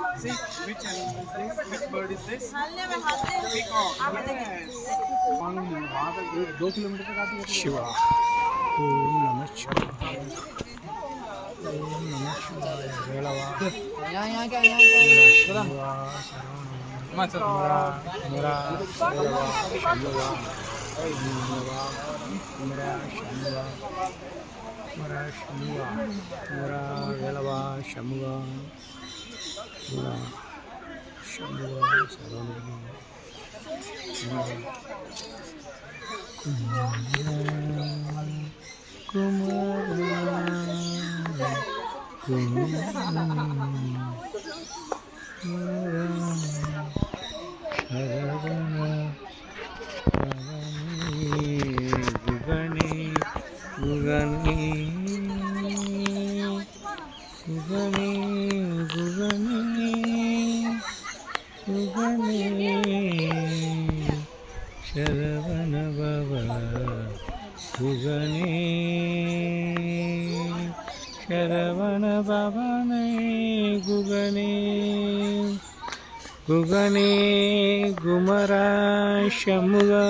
See which animal is this? Which bird is this? Peacock. Yes. 2 kilometre तक आती है शिवा। ओम नमः शिवाय। ओम नमः शिवाय। वेलवा। यहाँ क्या शिवा हिमाचल मेरा वेलवा शंभुवा। मेरा शंभुवा। मेरा शंभुवा। मेरा वेलवा शंभुवा। मेरा शंभुवा सर्वं। शरवण बाबा गुगने शरवण बाबा ने गुगने गुगने गुमरा शमुगा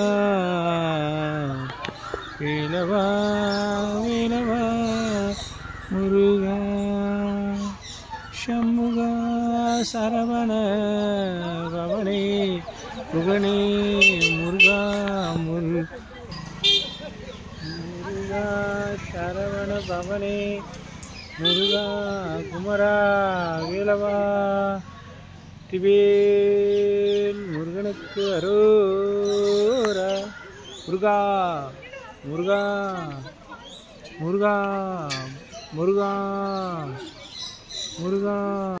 वेलवा वेलवा मुरुगा शमुगा सरवण बाबने गुगने मुर्गा मुर्गा शरवण भवने मुर्गा குமரா வேலவா திவேல் முருகனுக்கு அரோரா முருகா முருகா முருகா முருகா முருகா